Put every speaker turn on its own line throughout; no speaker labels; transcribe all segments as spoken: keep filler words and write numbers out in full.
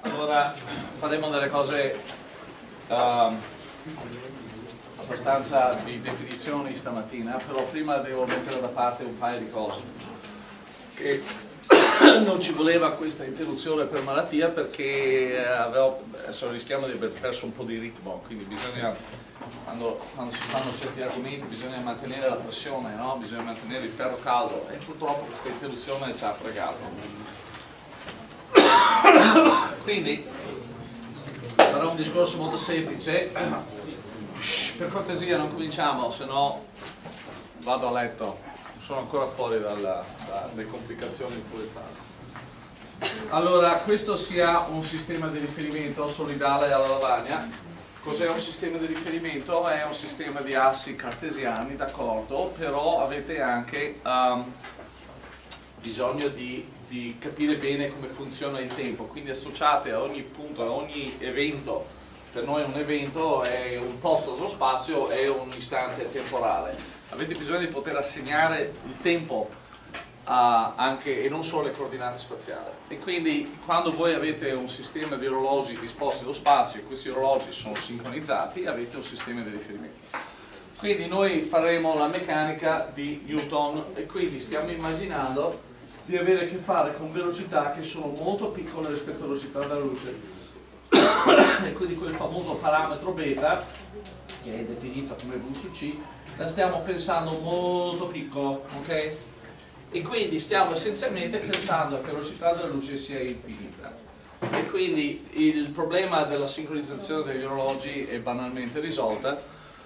Allora faremo delle cose uh, abbastanza di definizioni stamattina, però prima devo mettere da parte un paio di cose. Che non ci voleva questa interruzione per malattia perché avevo, adesso rischiamo di aver perso un po' di ritmo, quindi bisogna, quando, quando si fanno certi argomenti bisogna mantenere la pressione, no? Bisogna mantenere il ferro caldo e purtroppo questa interruzione ci ha fregato. Quindi farò un discorso molto semplice. Per cortesia non cominciamo, se no vado a letto, sono ancora fuori dalla, dalle complicazioni influenzali. Allora, questo sia un sistema di riferimento solidale alla lavagna. Cos'è un sistema di riferimento? È un sistema di assi cartesiani, d'accordo, però avete anche um, bisogno di, di capire bene come funziona il tempo, quindi associate a ogni punto, a ogni evento. Per noi un evento è un posto dello spazio, è un istante temporale. Avete bisogno di poter assegnare il tempo a, anche, e non solo le coordinate spaziali. E quindi quando voi avete un sistema di orologi disposti nello spazio e questi orologi sono sincronizzati, avete un sistema di riferimento. Quindi noi faremo la meccanica di Newton e quindi stiamo immaginando di avere a che fare con velocità che sono molto piccole rispetto alla velocità della luce. E quindi quel famoso parametro beta, che è definito come V su C, la stiamo pensando molto piccolo, ok? E quindi stiamo essenzialmente pensando che la velocità della luce sia infinita. E quindi il problema della sincronizzazione degli orologi è banalmente risolta.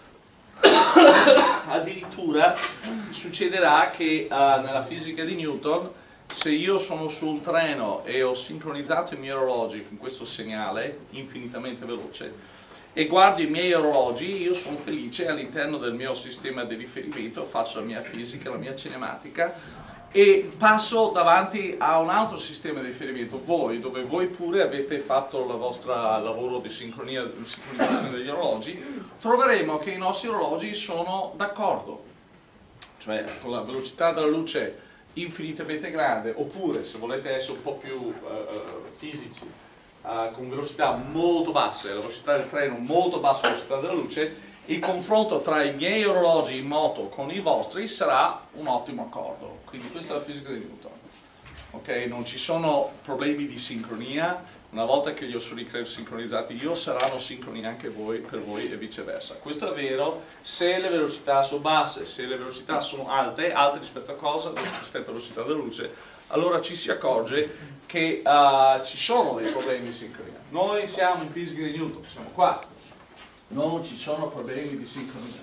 Addirittura succederà che uh, nella fisica di Newton, se io sono su un treno e ho sincronizzato i miei orologi con questo segnale infinitamente veloce e guardo i miei orologi, io sono felice all'interno del mio sistema di riferimento, faccio la mia fisica, la mia cinematica e passo davanti a un altro sistema di riferimento, voi, dove voi pure avete fatto il vostro lavoro di sincronia, sincronizzazione degli orologi, troveremo che i nostri orologi sono d'accordo, cioè con la velocità della luce infinitamente grande, oppure se volete essere un po' più uh, fisici, uh, con velocità molto basse, la velocità del treno molto bassa, la velocità della luce, il confronto tra i miei orologi in moto con i vostri sarà un ottimo accordo. Quindi questa è la fisica di Newton. Okay? Non ci sono problemi di sincronia, una volta che li ho sincronizzati io saranno sincroni anche voi, per voi e viceversa. Questo è vero se le velocità sono basse, se le velocità sono alte, alte rispetto a cosa? Rispetto alla velocità della luce, allora ci si accorge che uh, ci sono dei problemi di sincronia. Noi siamo in fisica di Newton, siamo qua, non ci sono problemi di sincronia.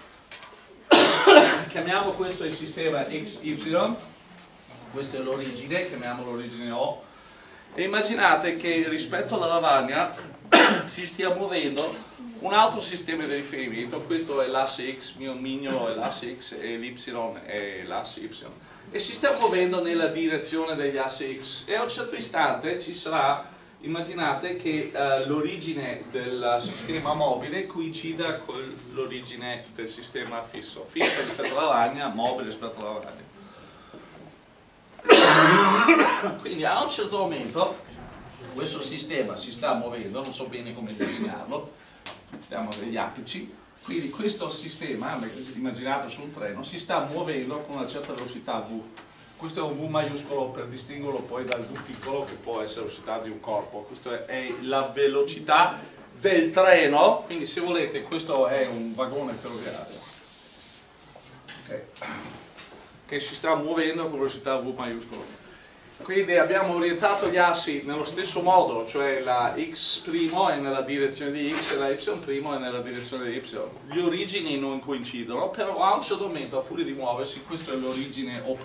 Chiamiamo questo il sistema X Y, questa è l'origine, chiamiamo l'origine O, e immaginate che rispetto alla lavagna si stia muovendo un altro sistema di riferimento, questo è l'asse X, mio mignolo è l'asse X e l'Y è l'asse Y, e si sta muovendo nella direzione degli assi X e a un certo istante ci sarà, immaginate che uh, l'origine del sistema mobile coincida con l'origine del sistema fisso, fisso rispetto alla lavagna, mobile rispetto alla lavagna. Quindi a un certo momento questo sistema si sta muovendo, non so bene come disegnarlo, abbiamo degli apici, quindi questo sistema, immaginato su un treno, si sta muovendo con una certa velocità V. Questo è un V maiuscolo per distinguerlo poi dal V piccolo che può essere la velocità di un corpo. Questa è la velocità del treno, quindi se volete questo è un vagone ferroviario. Okay. Che si sta muovendo con velocità V maiuscolo. Quindi abbiamo orientato gli assi nello stesso modo, cioè la X' è nella direzione di X e la Y' è nella direzione di Y. Le origini non coincidono, però a un certo momento, a furia di muoversi, questo è l'origine O',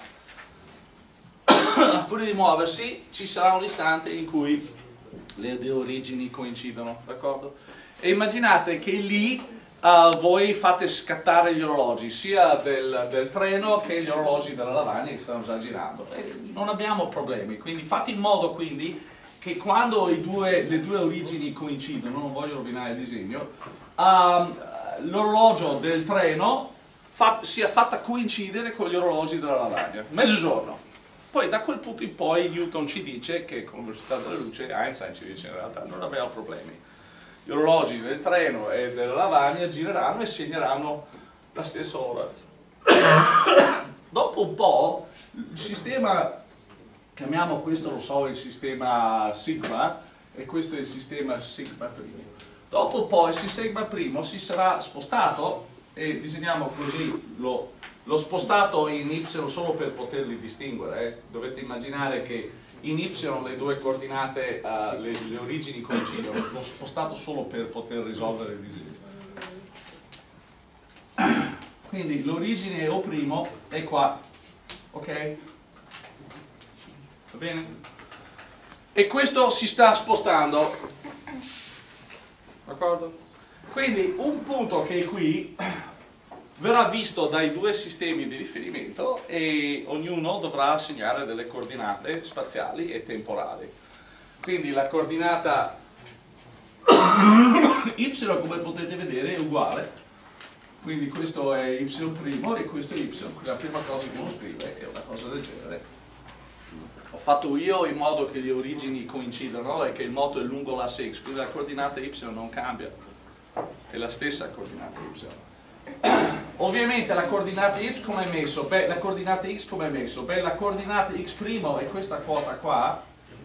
a furia di muoversi ci sarà un istante in cui le due origini coincidono, d'accordo? E immaginate che lì Uh, voi fate scattare gli orologi sia del, del treno che gli orologi della lavagna che stanno già girando e non abbiamo problemi, quindi fate in modo quindi che quando i due, le due origini coincidono, non voglio rovinare il disegno, um, l'orologio del treno fa, sia fatta coincidere con gli orologi della lavagna, mezzogiorno, Poi da quel punto in poi Newton ci dice che con la velocità della luce, Einstein ci dice in realtà non abbiamo problemi. Gli orologi del treno e della lavagna gireranno e segneranno la stessa ora. Dopo un po' il sistema, chiamiamo questo, lo so, il sistema sigma, e questo è il sistema sigma primo. Dopo un po' il sigma primo si sarà spostato, e disegniamo così lo, lo spostato in y solo per poterli distinguere. Eh. Dovete immaginare che in y le due coordinate, uh, le, le origini coincidono, l'ho spostato solo per poter risolvere il disegno. Quindi l'origine O' è qua, ok? Va bene? E questo si sta spostando, d'accordo? Quindi un punto che è qui verrà visto dai due sistemi di riferimento e ognuno dovrà assegnare delle coordinate spaziali e temporali. Quindi la coordinata y, come potete vedere, è uguale. Quindi questo è y' e questo è y. La prima cosa che uno scrive è una cosa del genere. Ho fatto io in modo che le origini coincidano e che il moto è lungo l'asse x, quindi la coordinata y non cambia, è la stessa coordinata y. Ovviamente la coordinata y come è messo? Beh, la coordinata x come è messo? Beh, la coordinata x' è questa quota qua.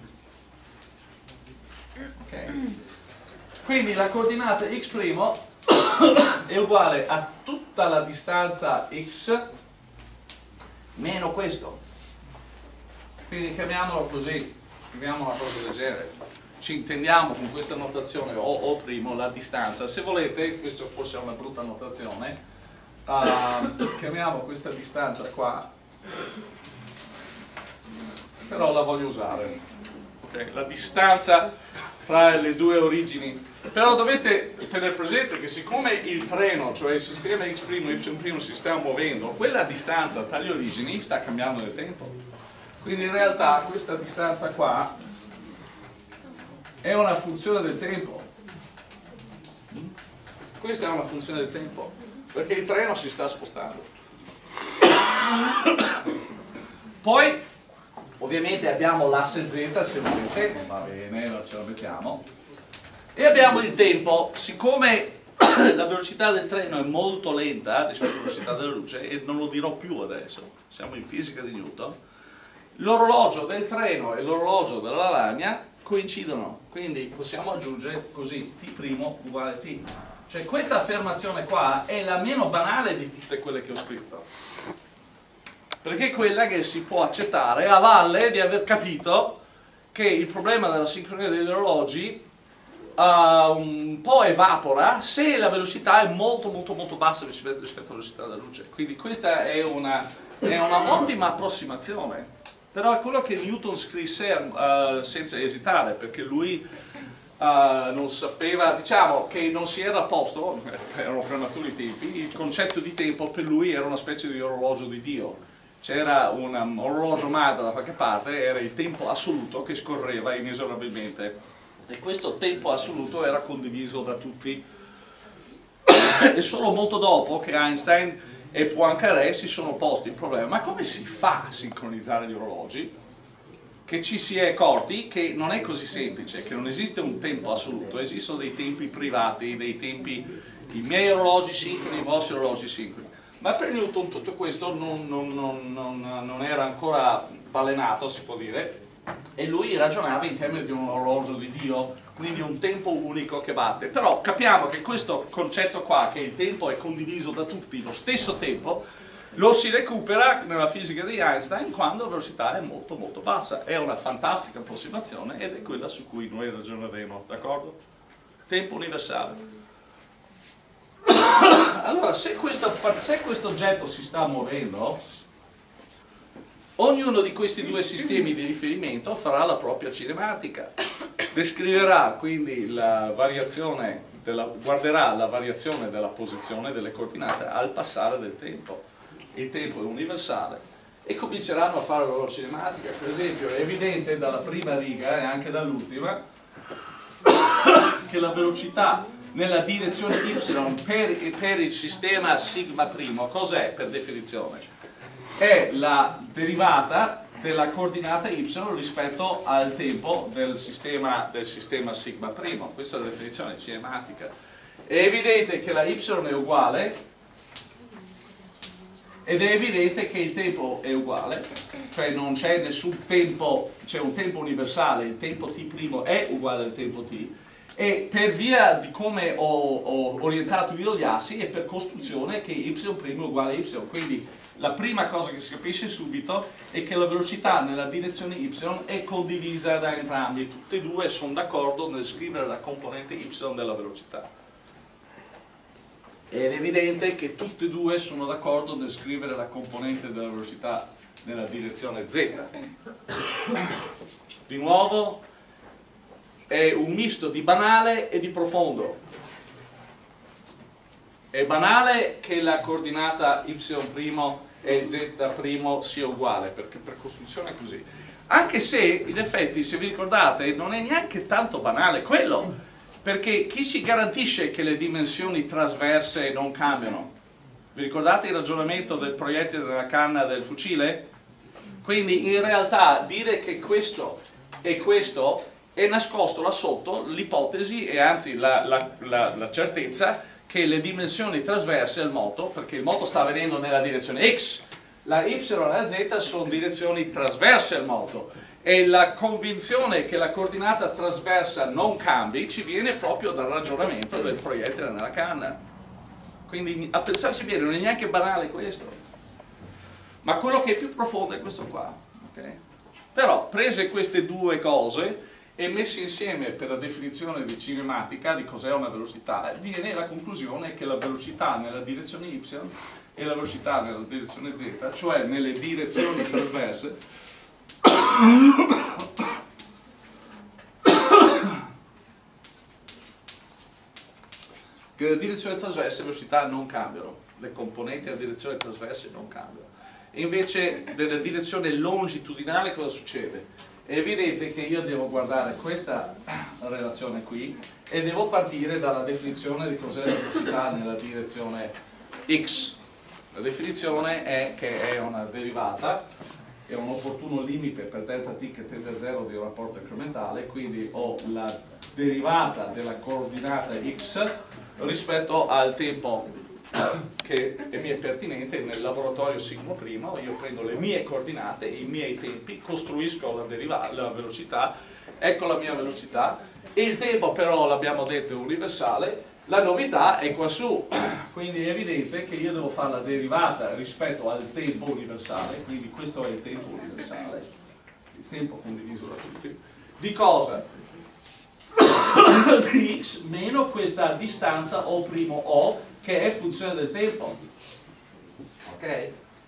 Ok. Quindi la coordinata x' è uguale a tutta la distanza x meno questo. Quindi chiamiamolo così, scriviamo una cosa del genere. Ci intendiamo con questa notazione o, o primo la distanza. Se volete, questo forse è una brutta notazione, uh, chiamiamo questa distanza qua, però la voglio usare. Okay? La distanza tra le due origini. Però dovete tenere presente che siccome il treno, cioè il sistema x' e y' si sta muovendo, quella distanza tra le origini sta cambiando nel tempo. Quindi in realtà questa distanza qua è una funzione del tempo. Questa è una funzione del tempo, perché il treno si sta spostando. Poi, ovviamente abbiamo l'asse z, se volete, va bene, non ce la mettiamo. E abbiamo il tempo. Siccome la velocità del treno è molto lenta rispetto alla velocità della luce, e non lo dirò più adesso, siamo in fisica di Newton, l'orologio del treno e l'orologio della lavagna coincidono, quindi possiamo aggiungere così t' uguale t. Cioè questa affermazione qua è la meno banale di tutte quelle che ho scritto, perché è quella che si può accettare a valle di aver capito che il problema della sincronia degli orologi Uh, un po' evapora se la velocità è molto molto molto bassa rispetto, rispetto alla velocità della luce. Quindi questa è una, è una ottima approssimazione, però è quello che Newton scrisse uh, senza esitare, perché lui uh, non sapeva, diciamo che non si era posto, erano prematuri tempi, il concetto di tempo per lui era una specie di orologio di Dio. C'era un um, orologio madre da qualche parte, era il tempo assoluto che scorreva inesorabilmente. E questo tempo assoluto era condiviso da tutti. E solo molto dopo che Einstein e Poincaré si sono posti il problema: ma come si fa a sincronizzare gli orologi? Che ci si è accorti che non è così semplice, che non esiste un tempo assoluto, esistono dei tempi privati, dei tempi, i miei orologi sincroni, i vostri orologi sincroni. Ma per Newton tutto questo non, non, non, non, non era ancora balenato, si può dire, e lui ragionava in termini di un orologio di Dio, quindi un tempo unico che batte. Però capiamo che questo concetto qua, che il tempo è condiviso da tutti, lo stesso tempo, lo si recupera nella fisica di Einstein quando la velocità è molto molto bassa. È una fantastica approssimazione ed è quella su cui noi ragioneremo, d'accordo? Tempo universale. Allora, se questo, se questo oggetto si sta muovendo, ognuno di questi due sistemi di riferimento farà la propria cinematica, descriverà quindi la variazione, della, guarderà la variazione della posizione delle coordinate al passare del tempo. Il tempo è universale e cominceranno a fare la loro cinematica. Per esempio è evidente dalla prima riga e anche dall'ultima che la velocità nella direzione y per, per il sistema sigma primo cos'è per definizione? È la derivata della coordinata y rispetto al tempo del sistema, del sistema sigma primo. Questa è la definizione cinematica. È evidente che la y è uguale, ed è evidente che il tempo è uguale, cioè non c'è nessun tempo, c'è un tempo universale, il tempo t' è uguale al tempo t, e per via di come ho, ho orientato io gli assi è per costruzione che y' è uguale a y, quindi la prima cosa che si capisce subito è che la velocità nella direzione y è condivisa da entrambi, tutti e due sono d'accordo nel scrivere la componente y della velocità. Ed è evidente che tutti e due sono d'accordo nel scrivere la componente della velocità nella direzione z. Di nuovo è un misto di banale e di profondo. È banale che la coordinata y' e z' sia uguale, perché per costruzione è così. Anche se, in effetti, se vi ricordate, non è neanche tanto banale quello, perché chi si garantisce che le dimensioni trasverse non cambiano? Vi ricordate il ragionamento del proiettile della canna del fucile? Quindi in realtà dire che questo e questo è nascosto là sotto l'ipotesi e anzi la, la, la, la certezza che le dimensioni trasverse al moto, perché il moto sta venendo nella direzione x, la y e la z sono direzioni trasverse al moto. E la convinzione che la coordinata trasversa non cambi ci viene proprio dal ragionamento del proiettile nella canna. Quindi a pensarci bene non è neanche banale questo. Ma quello che è più profondo è questo qua. Okay? Però prese queste due cose e messe insieme per la definizione di cinematica di cos'è una velocità, viene la conclusione che la velocità nella direzione y e la velocità nella direzione z, cioè nelle direzioni trasverse, che nella direzione trasverse le velocità non cambiano, le componenti della direzione trasverse non cambiano. E invece nella direzione longitudinale cosa succede? È evidente che io devo guardare questa relazione qui e devo partire dalla definizione di cos'è la velocità nella direzione x. La definizione è che è una derivata, che è un opportuno limite per delta t che tende a zero di un rapporto incrementale, quindi ho la derivata della coordinata x rispetto al tempo che mi è pertinente nel laboratorio sigma primo. Io prendo le mie coordinate, i miei tempi, costruisco la, deriva la velocità, ecco la mia velocità, e il tempo però l'abbiamo detto è universale, la novità è qua su, quindi è evidente che io devo fare la derivata rispetto al tempo universale, quindi questo è il tempo universale, il tempo condiviso da tutti, di cosa? Di x meno questa distanza O' O che è funzione del tempo, ok?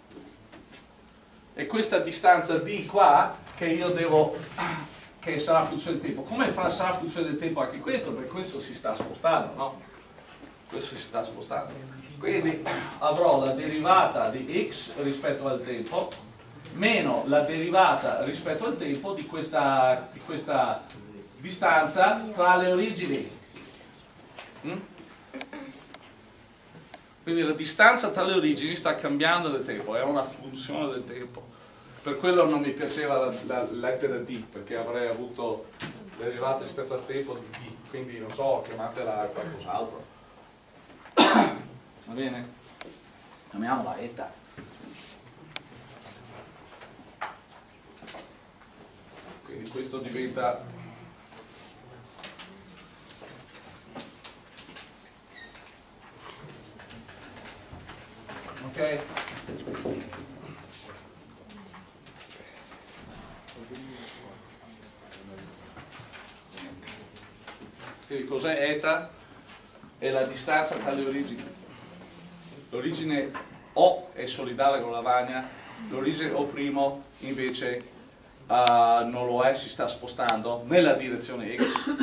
E questa distanza d qua che io devo, che sarà funzione del tempo, come sarà funzione del tempo anche questo? Perché questo si sta spostando, no? Questo si sta spostando, quindi avrò la derivata di x rispetto al tempo meno la derivata rispetto al tempo di questa, di questa distanza tra le origini. Mm? Quindi la distanza tra le origini sta cambiando nel tempo, è una funzione del tempo. Per quello non mi piaceva la, la lettera D, perché avrei avuto le derivate rispetto al tempo di D, quindi non so, chiamatela qualcos'altro. Va bene? Chiamiamola eta. Quindi questo diventa ok? Quindi cos'è eta? È la distanza tra le origini. L'origine O è solidale con la lavagna, l'origine O' invece uh, non lo è, si sta spostando nella direzione x.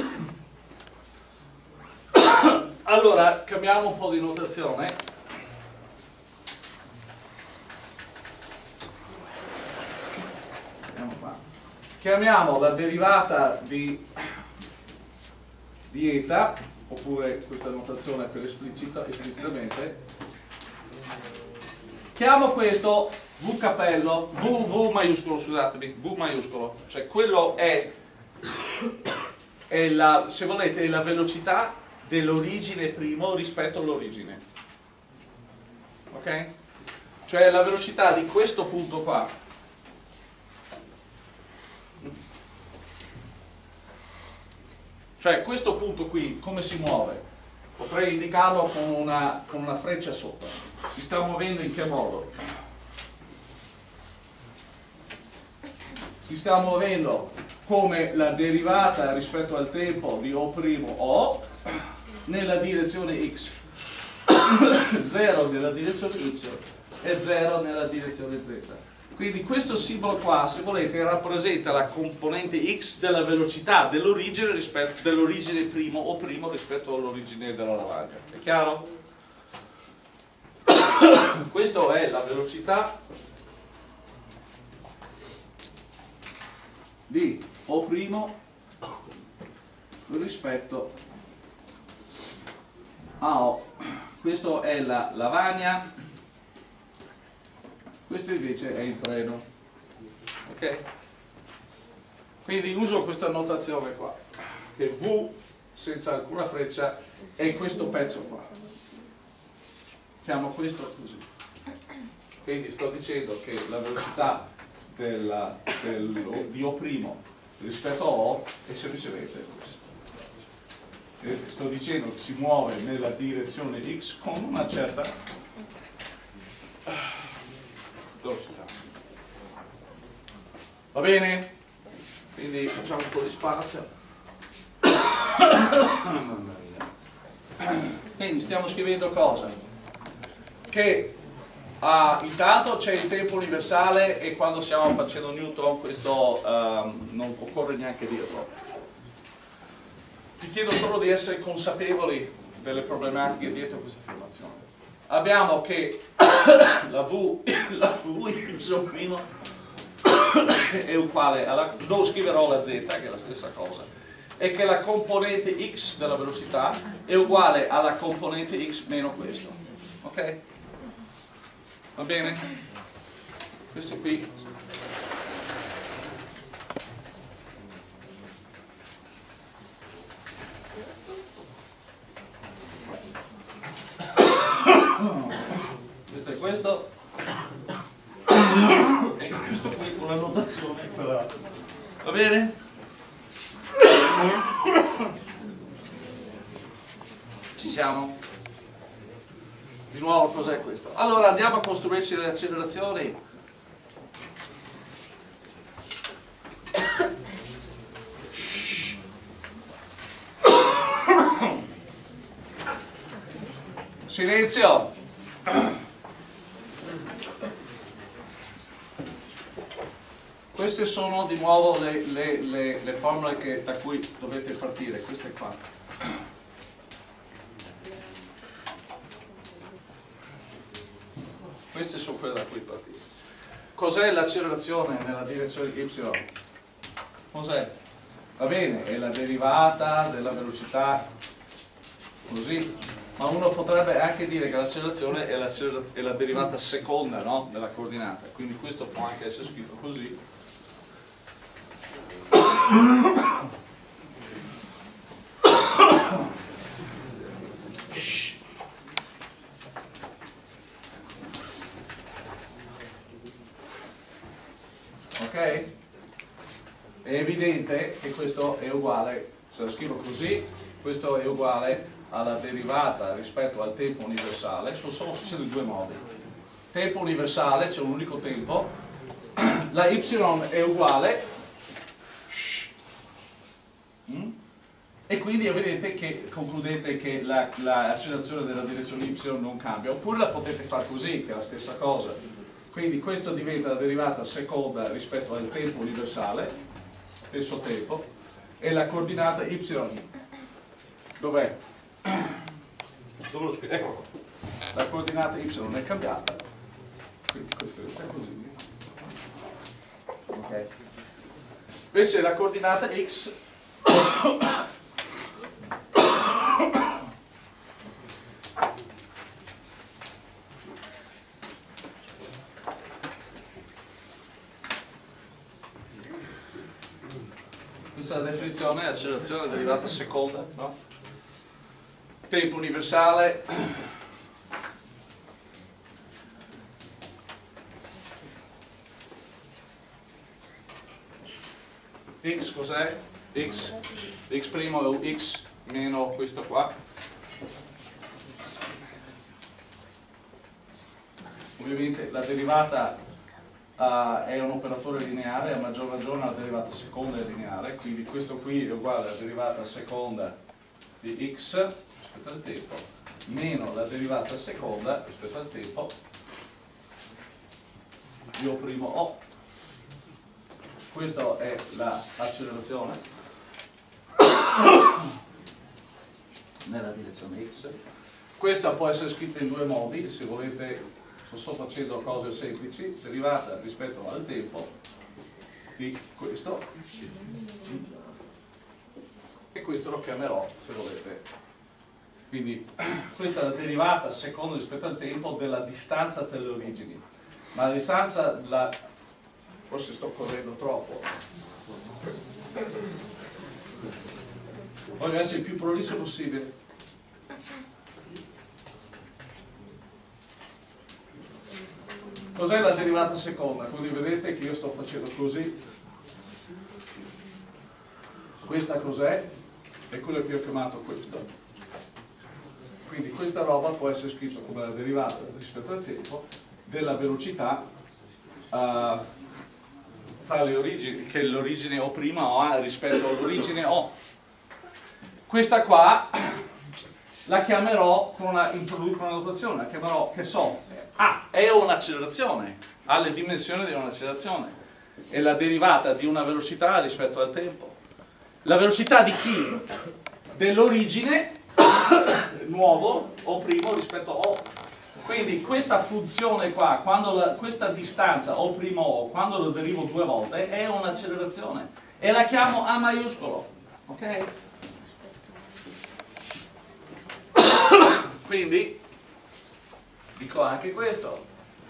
Allora cambiamo un po' di notazione. Chiamiamo la derivata di, di eta, oppure questa notazione per esplicita, esplicitamente, Chiamo questo V cappello, V, V maiuscolo, scusatemi, V maiuscolo, cioè quello è, è la, se volete, la velocità dell'origine primo rispetto all'origine. Ok? Cioè la velocità di questo punto qua. Cioè questo punto qui, come si muove? Potrei indicarlo con una, con una freccia sopra. Si sta muovendo in che modo? Si sta muovendo come la derivata rispetto al tempo di O' O nella direzione x, zero nella direzione y e zero nella direzione z. Quindi questo simbolo qua, se volete, rappresenta la componente x della velocità dell'origine rispetto dell'origine primo o primo rispetto all'origine della lavagna. È chiaro? Questa è la velocità di O' rispetto a O. Questo è la lavagna. Questo invece è il treno, ok? Quindi uso questa notazione qua, che V senza alcuna freccia è questo pezzo qua. Chiamo questo così. Quindi sto dicendo che la velocità della, del, di O' rispetto a O è semplicemente questa. E sto dicendo che si muove nella direzione x con una certa velocità. Va bene? Quindi facciamo un po' di spazio. Quindi stiamo scrivendo cosa? Che ah, intanto c'è il tempo universale e quando stiamo facendo Newton questo um, non occorre neanche dirlo. Vi chiedo solo di essere consapevoli delle problematiche dietro questa affermazione. Abbiamo che la V, la V y' è uguale alla, non scriverò la z che è la stessa cosa, e che la componente x della velocità è uguale alla componente x meno questo. Ok? Va bene? Questo qui questo è questo e questo qui con la notazione quella. Va bene? Ci siamo? Di nuovo cos'è questo? Allora andiamo a costruirci le accelerazioni. Silenzio. Queste sono di nuovo le, le, le, le formule che, da cui dovete partire, queste qua. Queste sono quelle da cui partire. Cos'è l'accelerazione nella direzione y? Cos'è? Va bene, è la derivata della velocità così, ma uno potrebbe anche dire che l'accelerazione è, è la derivata seconda, no? Della coordinata, quindi questo può anche essere scritto così. Ok? È evidente che questo è uguale, se lo scrivo così, questo è uguale alla derivata rispetto al tempo universale. Sono solo facendo in due modi. Tempo universale, c'è un unico tempo, la y è uguale mm? E quindi è evidente che concludete che l'accelerazione la della direzione y non cambia, oppure la potete fare così, che è la stessa cosa. Quindi questo diventa la derivata seconda rispetto al tempo universale, stesso tempo, e la coordinata y dov'è? Dove lo scrivo? Ecco, la coordinata y non è cambiata, quindi questo è così. Ok. Invece la coordinata x questa è la definizione, accelerazione della derivata seconda, no? Tempo universale, x cos'è? X, x' è x meno questo qua. Ovviamente la derivata uh, è un operatore lineare, a maggior ragione la derivata seconda è lineare, quindi questo qui è uguale alla derivata seconda di x rispetto al tempo meno la derivata seconda rispetto al tempo di O'. O. Questa è l'accelerazione nella direzione x. Questa può essere scritta in due modi, se volete. Sto facendo cose semplici, derivata rispetto al tempo di questo, e questo lo chiamerò, se volete. Quindi questa è la derivata secondo rispetto al tempo della distanza tra le origini. Ma la distanza, la... forse sto correndo troppo. Voglio essere il più prolisso possibile. Cos'è la derivata seconda? Quindi vedete che io sto facendo così. Questa cos'è? È quello che ho chiamato questo. Quindi questa roba può essere scritta come la derivata rispetto al tempo della velocità uh, tra le origini, che l'origine O' ha rispetto all'origine O. Questa qua la chiamerò con una, introduco una notazione, la chiamerò, che so, A, è un'accelerazione, ha le dimensioni di un'accelerazione, è la derivata di una velocità rispetto al tempo. La velocità di chi? Dell'origine nuovo, O' rispetto a O. Quindi questa funzione qua, quando la, questa distanza O' O, quando lo derivo due volte, è un'accelerazione e la chiamo A maiuscolo, ok? Quindi dico anche questo.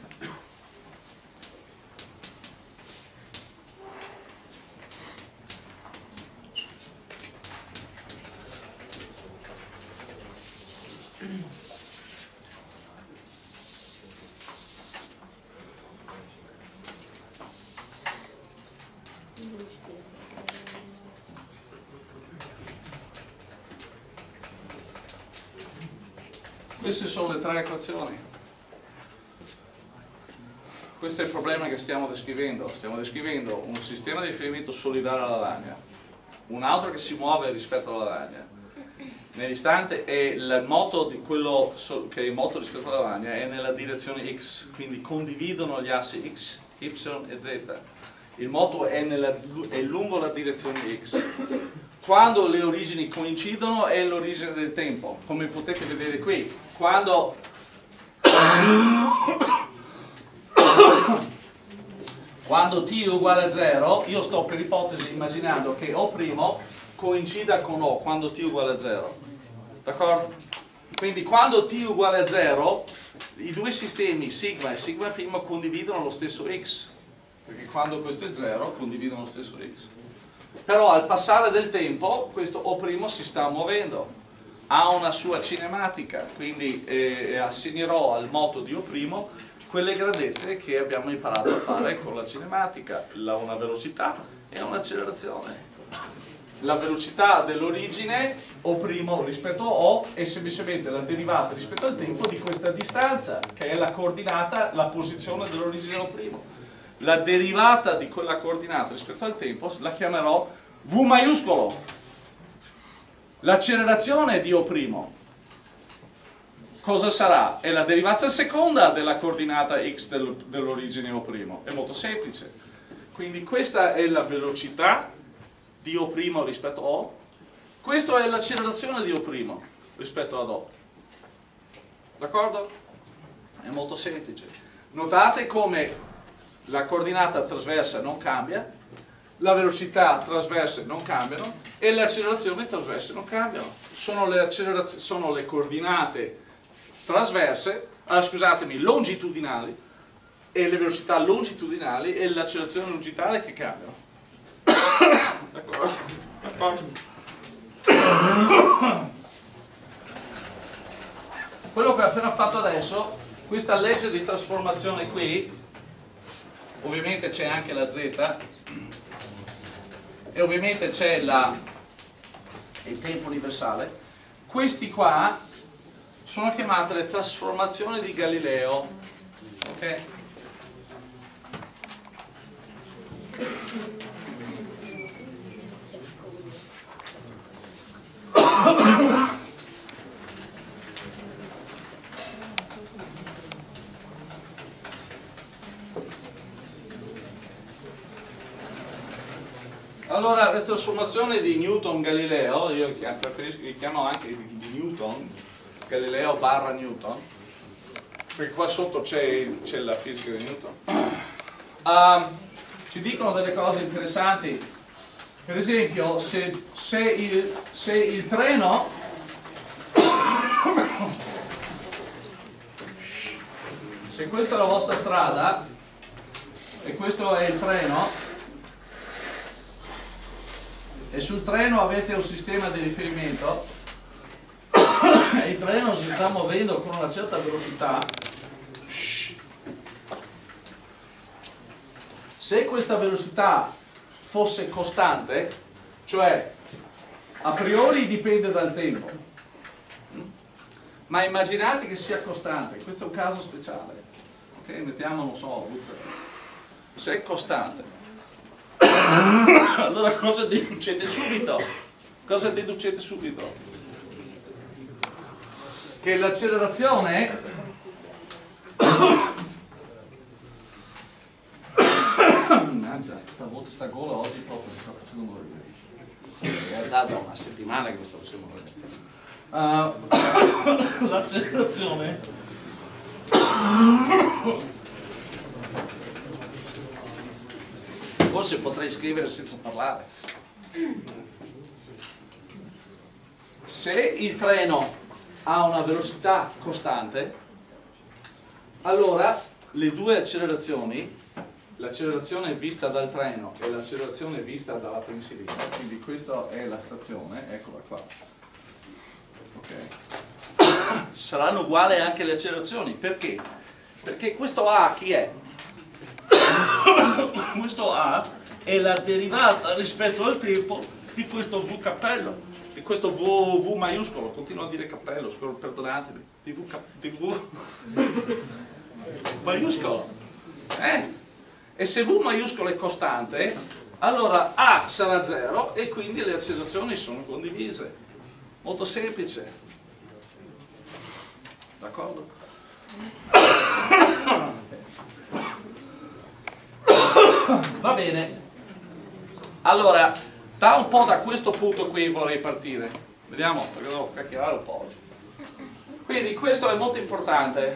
Queste sono le tre equazioni. Questo è il problema che stiamo descrivendo. Stiamo descrivendo un sistema di riferimento solidale alla lavagna, un altro che si muove rispetto alla lavagna. Nell'istante è il moto di quello che è il moto rispetto alla lavagna è nella direzione x, quindi condividono gli assi x, y e z. Il moto è, nella, è lungo la direzione x. Quando le origini coincidono è l'origine del tempo, come potete vedere qui. Quando quando t è uguale a zero, io sto per ipotesi immaginando che O' coincida con O quando t è uguale a zero. D'accordo? Quindi quando t è uguale a zero, i due sistemi sigma e sigma' condividono lo stesso x, perché quando questo è zero condividono lo stesso x. Però al passare del tempo questo O' si sta muovendo, ha una sua cinematica, quindi eh, assegnerò al moto di O' quelle grandezze che abbiamo imparato a fare con la cinematica, la, una velocità e un'accelerazione. La velocità dell'origine O' rispetto a O è semplicemente la derivata rispetto al tempo di questa distanza, che è la coordinata, la posizione dell'origine O'. La derivata di quella coordinata rispetto al tempo la chiamerò V maiuscolo. L'accelerazione di O' cosa sarà? È la derivata seconda della coordinata x del, dell'origine O'. È molto semplice. Quindi questa è la velocità di O' rispetto a O. Questa è l'accelerazione di O' rispetto ad O. D'accordo? È molto semplice. Notate come la coordinata trasversa non cambia, la velocità trasverse non cambiano e le accelerazioni trasverse non cambiano. Sono le, sono le coordinate trasverse, ah, scusatemi, longitudinali e le velocità longitudinali e l'accelerazione longitudinale che cambiano. Ecco. Quello che ho appena fatto adesso, questa legge di trasformazione qui, ovviamente c'è anche la z e ovviamente c'è il tempo universale. Questi qua sono chiamate le trasformazioni di Galileo, ok? Allora, le trasformazioni di Newton-Galileo, io preferisco, li chiamo anche di Newton, Galileo barra Newton, perché qua sotto c'è la fisica di Newton, uh, ci dicono delle cose interessanti. Per esempio, se, se, il, se il treno se questa è la vostra strada e questo è il treno, e sul treno avete un sistema di riferimento e il treno si sta muovendo con una certa velocità, se questa velocità fosse costante, cioè a priori dipende dal tempo, ma immaginate che sia costante, questo è un caso speciale, ok? Mettiamo, non so, se è costante, allora cosa deducete subito? Cosa deducete subito? Che l'accelerazione mannaggia, stavolta sta gola oggi proprio mi sta facendo morire. In realtà da una settimana che mi sta facendo morire. Uh, l'accelerazione forse potrei scrivere senza parlare. Se il treno ha una velocità costante, allora le due accelerazioni, l'accelerazione vista dal treno e l'accelerazione vista dalla pensilina, quindi questa è la stazione, eccola qua, okay, saranno uguali anche le accelerazioni. Perché? Perché questo A chi è? Questo A è la derivata rispetto al tempo di questo V cappello, di questo V, V maiuscolo, continuo a dire cappello, perdonatemi, di V, di V maiuscolo, eh? E se V maiuscolo è costante, allora A sarà zero e quindi le accelerazioni sono condivise, molto semplice, d'accordo? Va bene, allora da un po' da questo punto qui vorrei partire, vediamo, perché devo chiacchierare un po'. Quindi questo è molto importante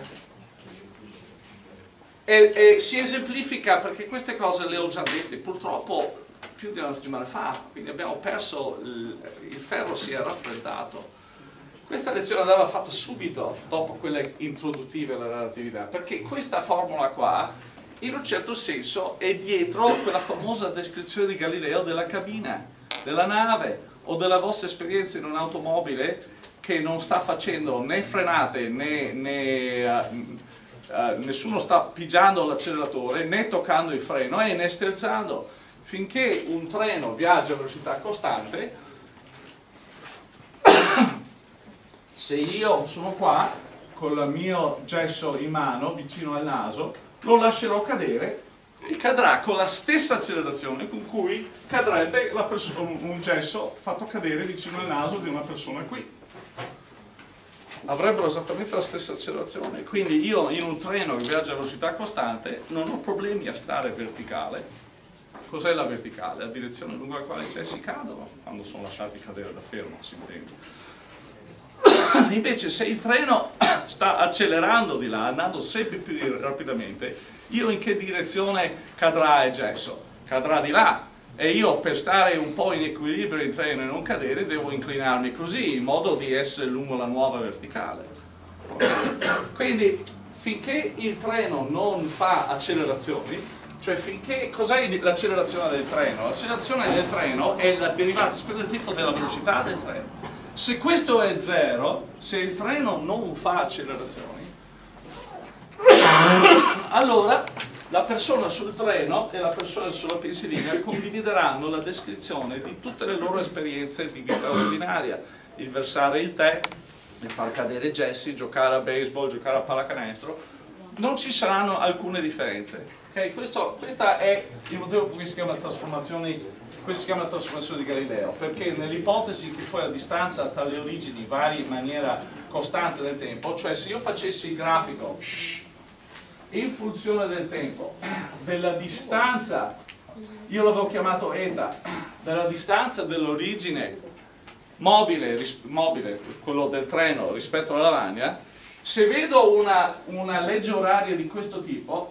e, e si esemplifica perché queste cose le ho già dette purtroppo più di una settimana fa, quindi abbiamo perso, il, il ferro si è raffreddato. Questa lezione andava fatta subito dopo quelle introduttive alla relatività, perché questa formula qua in un certo senso è dietro quella famosa descrizione di Galileo della cabina, della nave o della vostra esperienza in un'automobile che non sta facendo né frenate né, né uh, uh, nessuno sta pigiando l'acceleratore né toccando il freno e né sterzando. Finché un treno viaggia a velocità costante, se io sono qua con il mio gesso in mano vicino al naso, lo lascerò cadere e cadrà con la stessa accelerazione con cui cadrebbe la un gesso fatto cadere vicino al naso di una persona qui. Avrebbero esattamente la stessa accelerazione, quindi io in un treno che viaggia a velocità costante non ho problemi a stare verticale. Cos'è la verticale? La direzione lungo la quale i gessi cadono quando sono lasciati cadere da fermo, si intende. Invece se il treno sta accelerando di là, andando sempre più rapidamente, io in che direzione cadrà il gesso? Cadrà di là, e io per stare un po' in equilibrio in treno e non cadere devo inclinarmi così in modo di essere lungo la nuova verticale. Quindi finché il treno non fa accelerazioni, Cioè finché, cos'è l'accelerazione del treno? L'accelerazione del treno è la derivata rispetto al tempo della velocità del treno. Se questo è zero, se il treno non fa accelerazioni, allora la persona sul treno e la persona sulla pensilina condivideranno la descrizione di tutte le loro esperienze di vita ordinaria, il versare il tè, il far cadere gessi, giocare a baseball, giocare a pallacanestro. Non ci saranno alcune differenze. Okay? Questo, questa è il motivo per cui si chiama trasformazione, questo si chiama trasformazione di Galileo, perché nell'ipotesi che poi la distanza tra le origini vari in maniera costante nel tempo, cioè se io facessi il grafico in funzione del tempo della distanza, io l'avevo chiamato eta, della distanza dell'origine mobile, mobile, quello del treno rispetto alla lavagna, se vedo una, una legge oraria di questo tipo,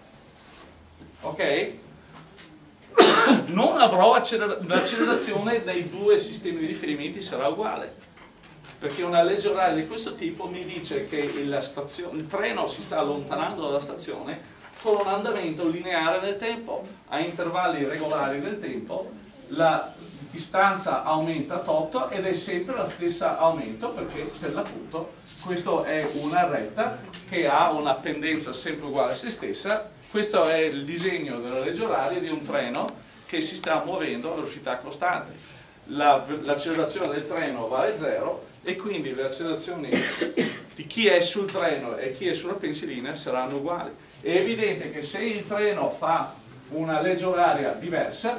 ok? Non avrò acceler- l'accelerazione dei due sistemi di riferimenti sarà uguale, perché una legge oraria di questo tipo mi dice che il, stazione, il treno si sta allontanando dalla stazione con un andamento lineare nel tempo, a intervalli regolari del tempo, la distanza aumenta tot ed è sempre la stessa aumento, perché per l'appunto questa è una retta che ha una pendenza sempre uguale a se stessa. Questo è il disegno della legge oraria di un treno che si sta muovendo a velocità costante. La, l'accelerazione del treno vale zero e quindi le accelerazioni di chi è sul treno e chi è sulla pensilina saranno uguali. È evidente che se il treno fa una legge oraria diversa,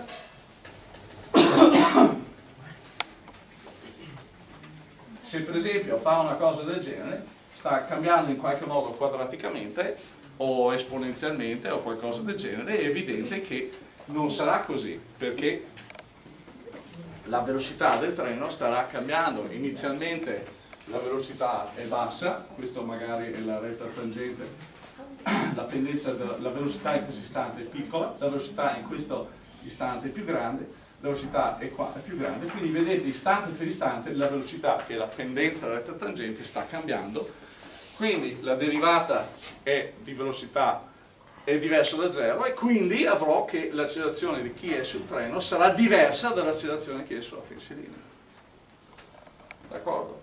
se per esempio fa una cosa del genere, sta cambiando in qualche modo quadraticamente o esponenzialmente o qualcosa del genere, è evidente che non sarà così, perché la velocità del treno starà cambiando. Inizialmente la velocità è bassa, questo magari è la retta tangente, la pendenza della, la velocità in questo istante è piccola, la velocità in questo istante è più grande, la velocità è qua è più grande, quindi vedete istante per istante la velocità, che è la pendenza della retta tangente, sta cambiando, quindi la derivata è di velocità è diversa da zero e quindi avrò che l'accelerazione di chi è sul treno sarà diversa dall'accelerazione di chi è sulla pensilina. D'accordo?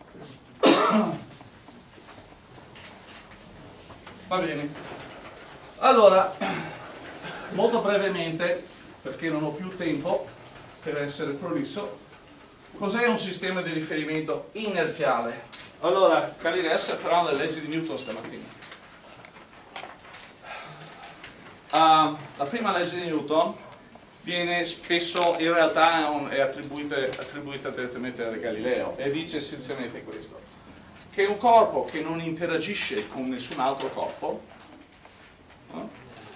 Va bene. Allora, molto brevemente, perché non ho più tempo per essere prolisso, cos'è un sistema di riferimento inerziale? Allora, Galileo si parlava delle leggi di Newton stamattina. Uh, la prima legge di Newton viene spesso, in realtà è, un, è attribuita, attribuita direttamente a Galileo e dice essenzialmente questo, che un corpo che non interagisce con nessun altro corpo no,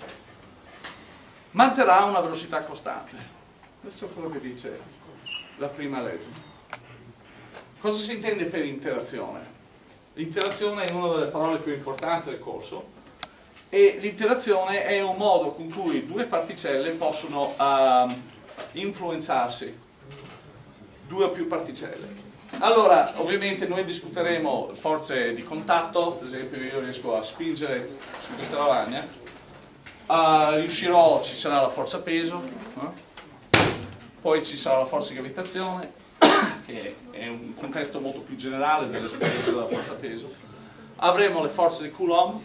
manterrà una velocità costante. Questo è quello che dice la prima legge. Cosa si intende per interazione? L'interazione è una delle parole più importanti del corso, e l'interazione è un modo con cui due particelle possono uh, influenzarsi, due o più particelle. Allora, ovviamente noi discuteremo forze di contatto, per esempio io riesco a spingere su questa lavagna, uh, riuscirò, ci sarà la forza peso, eh? Poi ci sarà la forza gravitazione, che è un contesto molto più generale dell'esperienza della forza peso, avremo le forze di Coulomb,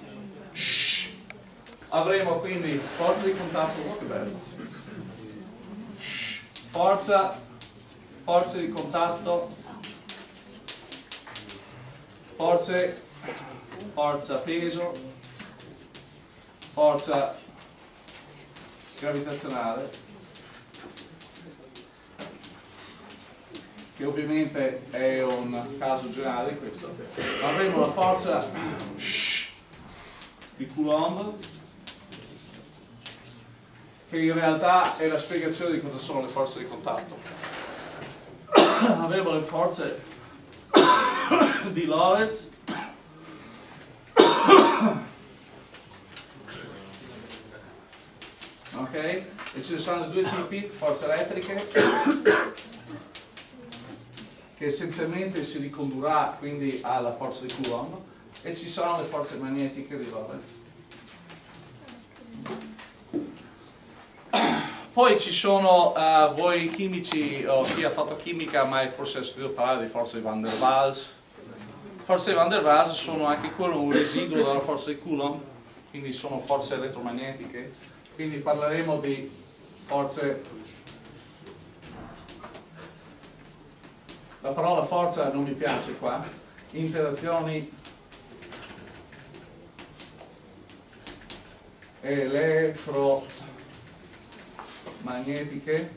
avremo quindi forza di contatto, oh, che bello. Forza, forze di contatto, forze, forza peso, forza gravitazionale, che ovviamente è un caso generale questo. Avremo la forza di Coulomb, che in realtà è la spiegazione di cosa sono le forze di contatto. Avremo le forze di Lorentz, ok? E ci sono due tipi, forze elettriche, che essenzialmente si ricondurrà quindi alla forza di Coulomb, e ci sono le forze magnetiche di Lorentz. Poi ci sono uh, voi chimici, o chi ha fatto chimica, ma forse ha sentito parlare di forze di Van der Waals. Forze di Van der Waals sono anche quello un residuo della forza di Coulomb, quindi sono forze elettromagnetiche. Quindi parleremo di forze. La parola forza non mi piace qua. Interazioni elettromagnetiche.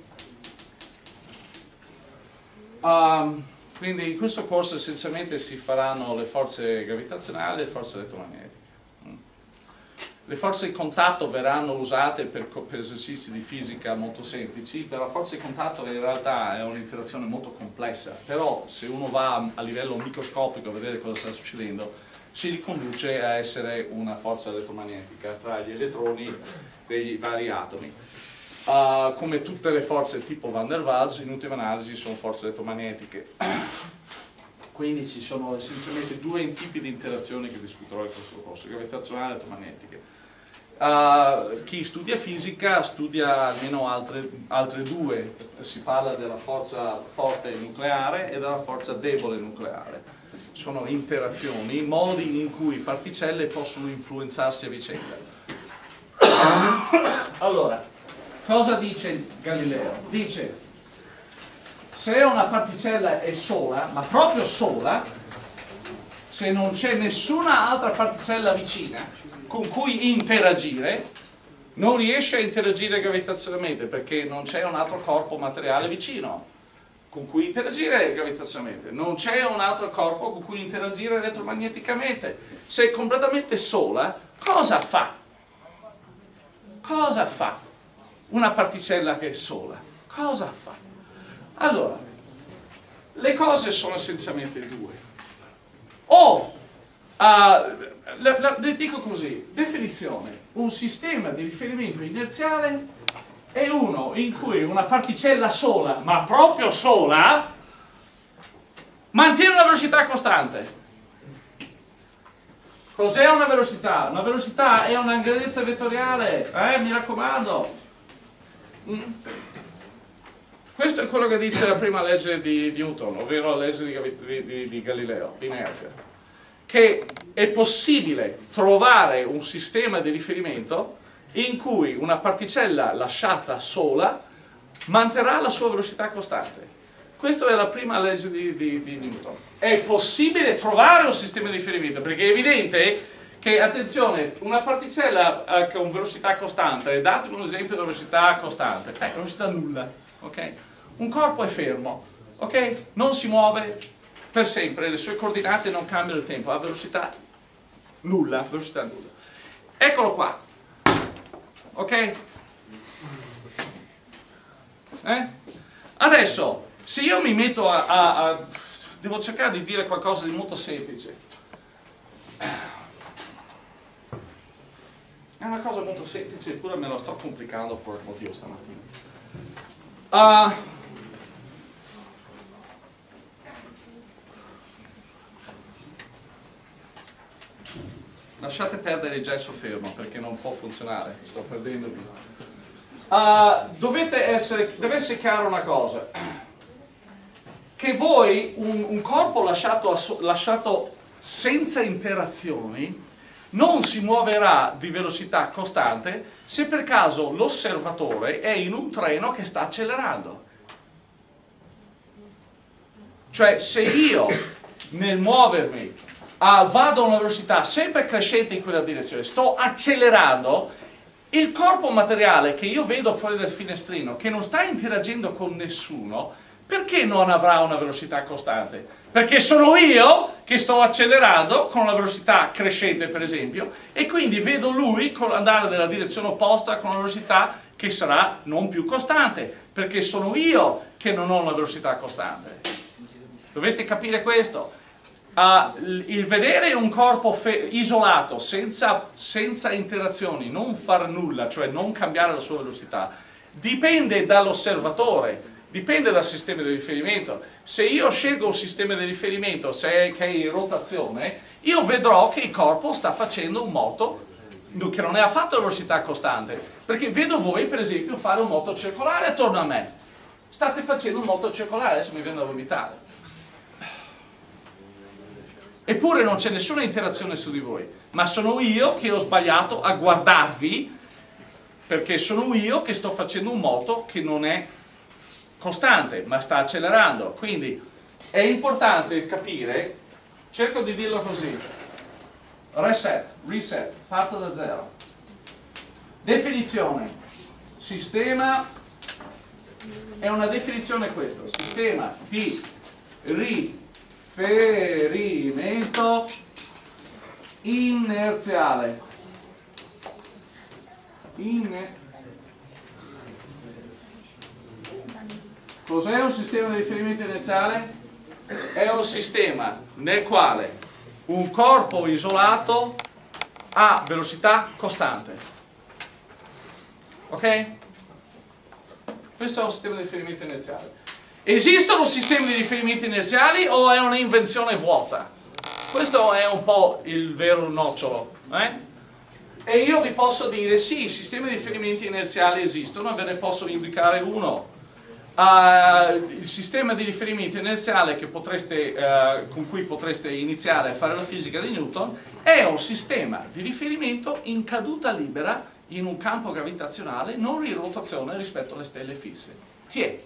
Um, quindi in questo corso essenzialmente si faranno le forze gravitazionali e le forze elettromagnetiche. Le forze di contatto verranno usate per, per esercizi di fisica molto semplici, però la forza di contatto in realtà è un'interazione molto complessa, però se uno va a livello microscopico a vedere cosa sta succedendo, si riconduce a essere una forza elettromagnetica tra gli elettroni dei vari atomi. Uh, come tutte le forze tipo Van der Waals, in ultima analisi sono forze elettromagnetiche. Quindi ci sono essenzialmente due tipi di interazioni che discuterò in questo corso, gravitazionali e elettromagnetiche. Uh, chi studia fisica studia almeno altre, altre due, si parla della forza forte nucleare e della forza debole nucleare. Sono interazioni, modi in cui particelle possono influenzarsi a vicenda. Allora, cosa dice Galileo? Dice, se una particella è sola, ma proprio sola, se non c'è nessuna altra particella vicina con cui interagire, non riesce a interagire gravitazionalmente perché non c'è un altro corpo materiale vicino con cui interagire gravitazionalmente, non c'è un altro corpo con cui interagire elettromagneticamente. Se è completamente sola, cosa fa? Cosa fa una particella che è sola? Cosa fa? Allora, le cose sono essenzialmente due. O, uh, la, la, le dico così, definizione, un sistema di riferimento inerziale è uno in cui una particella sola, ma proprio sola, mantiene una velocità costante. Cos'è una velocità? Una velocità è una grandezza vettoriale, eh, mi raccomando. Mm. Questo è quello che dice la prima legge di Newton, ovvero la legge di, di, di, di Galileo, di inerzia, che è possibile trovare un sistema di riferimento in cui una particella lasciata sola manterrà la sua velocità costante. Questa è la prima legge di, di, di Newton. È possibile trovare un sistema di riferimento, perché è evidente che, attenzione, una particella eh, con velocità costante, datemi un esempio di velocità costante, eh, velocità nulla, ok? Un corpo è fermo, ok? Non si muove per sempre, le sue coordinate non cambiano il tempo, ha velocità nulla, velocità nulla. Eccolo qua, ok? Eh? Adesso, se io mi metto a, a, a... devo cercare di dire qualcosa di molto semplice. È una cosa molto semplice, eppure me lo sto complicando per motivo stamattina. Uh, lasciate perdere il gesso fermo perché non può funzionare, sto perdendo via. Uh, dovete essere, deve essere chiaro una cosa, che voi, un, un corpo lasciato, lasciato senza interazioni, non si muoverà di velocità costante se per caso l'osservatore è in un treno che sta accelerando. Cioè, se io nel muovermi ah, vado a una velocità sempre crescente in quella direzione, sto accelerando, il corpo materiale che io vedo fuori dal finestrino, che non sta interagendo con nessuno, perché non avrà una velocità costante? Perché sono io che sto accelerando con una velocità crescente, per esempio, e quindi vedo lui andare nella direzione opposta con una velocità che sarà non più costante, perché sono io che non ho una velocità costante. Dovete capire questo. Uh, il vedere un corpo isolato, senza, senza interazioni, non far nulla, cioè non cambiare la sua velocità, dipende dall'osservatore. Dipende dal sistema di riferimento. Se io scelgo un sistema di riferimento se è, che è in rotazione, io vedrò che il corpo sta facendo un moto che non è affatto velocità costante, perché vedo voi per esempio fare un moto circolare attorno a me, state facendo un moto circolare, adesso mi viene da vomitare, eppure non c'è nessuna interazione su di voi, ma sono io che ho sbagliato a guardarvi, perché sono io che sto facendo un moto che non è costante, ma sta accelerando. Quindi è importante capire, cerco di dirlo così, reset, reset, parto da zero. Definizione, sistema, è una definizione questo, sistema di riferimento inerziale. In... Cos'è un sistema di riferimento inerziale? È un sistema nel quale un corpo isolato ha velocità costante. Ok? Questo è un sistema di riferimento inerziale. Esistono sistemi di riferimento inerziali o è un'invenzione vuota? Questo è un po' il vero nocciolo. Eh? E io vi posso dire sì, i sistemi di riferimento inerziali esistono, ve ne posso indicare uno. Uh, il sistema di riferimento inerziale che potreste, uh, con cui potreste iniziare a fare la fisica di Newton è un sistema di riferimento in caduta libera in un campo gravitazionale non in rotazione rispetto alle stelle fisse. Tiè.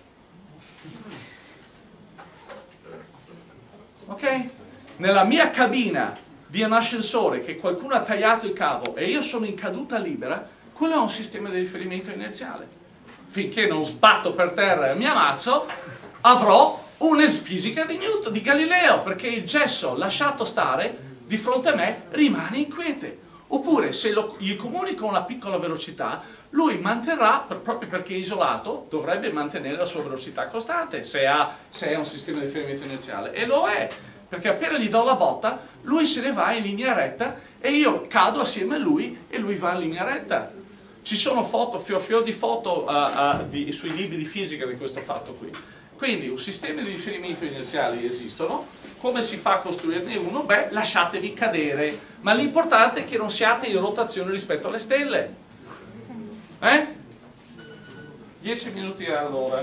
Ok? Nella mia cabina di un ascensore che qualcuno ha tagliato il cavo e io sono in caduta libera, quello è un sistema di riferimento inerziale. Finché non sbatto per terra e mi ammazzo, avrò una fisica di Newton, di Galileo, perché il gesso lasciato stare di fronte a me rimane inquiete. Oppure se lo, gli comunico una piccola velocità, lui manterrà, per, proprio perché è isolato, dovrebbe mantenere la sua velocità costante se, ha, se è un sistema di riferimento inerziale. E lo è, perché appena gli do la botta, lui se ne va in linea retta e io cado assieme a lui e lui va in linea retta. Ci sono foto, fior fior di foto uh, uh, di, sui libri di fisica di questo fatto qui. Quindi un sistema di riferimento inerziali esistono. Come si fa a costruirne uno? Beh, lasciatevi cadere, ma l'importante è che non siate in rotazione rispetto alle stelle. Eh? dieci minuti all'ora.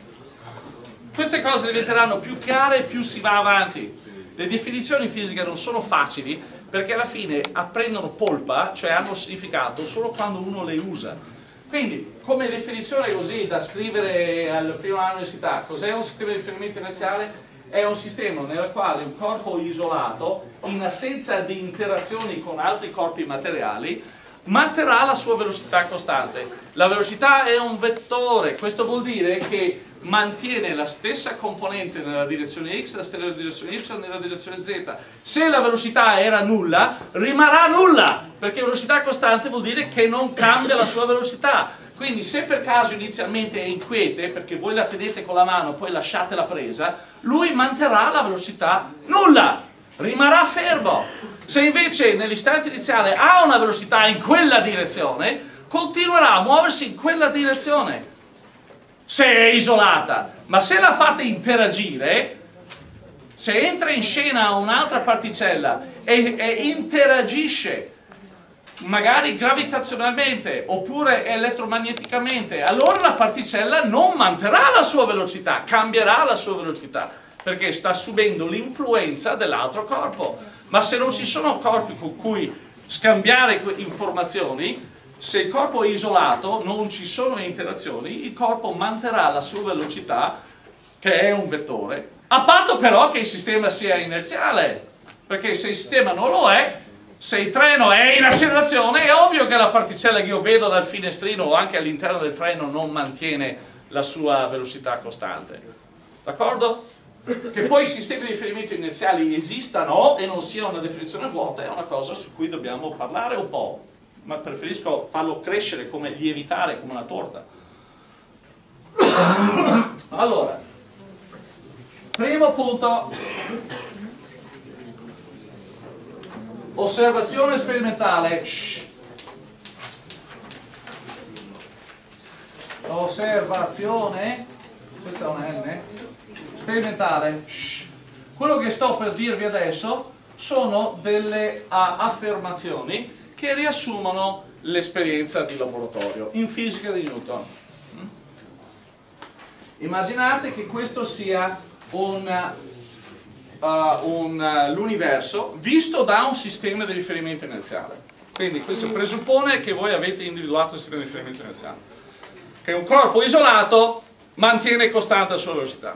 Queste cose diventeranno più chiare più si va avanti. Le definizioni in fisica non sono facili, perché alla fine apprendono polpa, cioè hanno significato solo quando uno le usa. Quindi, come definizione così da scrivere al primo anno all'università, cos'è un sistema di riferimento inerziale? È un sistema nel quale un corpo isolato, in assenza di interazioni con altri corpi materiali, manterrà la sua velocità costante. La velocità è un vettore, questo vuol dire che mantiene la stessa componente nella direzione x, nella direzione y, nella direzione z. Se la velocità era nulla, rimarrà nulla, perché velocità costante vuol dire che non cambia la sua velocità. Quindi se per caso inizialmente è inquiete, perché voi la tenete con la mano poi lasciate la presa, lui manterrà la velocità nulla, rimarrà fermo. Se invece nell'istante iniziale ha una velocità in quella direzione, continuerà a muoversi in quella direzione. Se è isolata, ma se la fate interagire, se entra in scena un'altra particella e, e interagisce magari gravitazionalmente oppure elettromagneticamente, allora la particella non manterrà la sua velocità, cambierà la sua velocità, perché sta subendo l'influenza dell'altro corpo. Ma se non ci sono corpi con cui scambiare informazioni, se il corpo è isolato, non ci sono interazioni, il corpo manterrà la sua velocità, che è un vettore, a patto però che il sistema sia inerziale, perché se il sistema non lo è, se il treno è in accelerazione, è ovvio che la particella che io vedo dal finestrino o anche all'interno del treno non mantiene la sua velocità costante. D'accordo? Che poi i sistemi di riferimento inerziali esistano e non sia una definizione vuota è una cosa su cui dobbiamo parlare un po'. Ma preferisco farlo crescere, come lievitare come una torta. Allora, primo punto, osservazione sperimentale. Shh. Osservazione, questa è una N, sperimentale. Shh. Quello che sto per dirvi adesso sono delle uh, affermazioni che riassumono l'esperienza di laboratorio in fisica di Newton. Immaginate che questo sia un, uh, un, uh, l'universo visto da un sistema di riferimento inerziale. Quindi questo presuppone che voi avete individuato il sistema di riferimento inerziale, che un corpo isolato mantiene costante la sua velocità.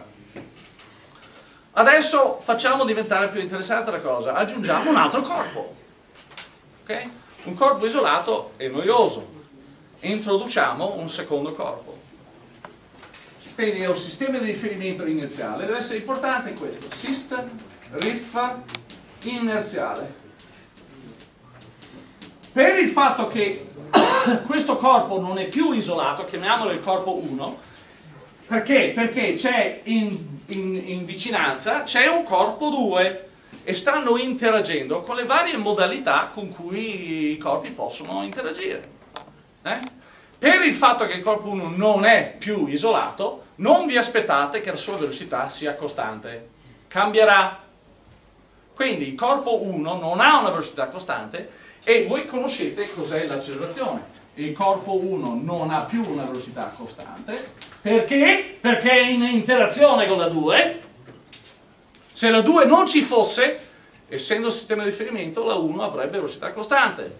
Adesso facciamo diventare più interessante la cosa, aggiungiamo un altro corpo. Okay? Un corpo isolato è noioso, introduciamo un secondo corpo. Quindi è un sistema di riferimento inerziale, deve essere importante questo, system rif inerziale. Per il fatto che questo corpo non è più isolato, chiamiamolo il corpo uno, perché? Perché c'è in, in, in vicinanza c'è un corpo due e stanno interagendo con le varie modalità con cui i corpi possono interagire. Eh? Per il fatto che il corpo uno non è più isolato, non vi aspettate che la sua velocità sia costante, cambierà. Quindi il corpo uno non ha una velocità costante e voi conoscete cos'è l'accelerazione. Il corpo uno non ha più una velocità costante, perché? Perché è in interazione con la due. Se la due non ci fosse, essendo il sistema di riferimento, la uno avrebbe velocità costante.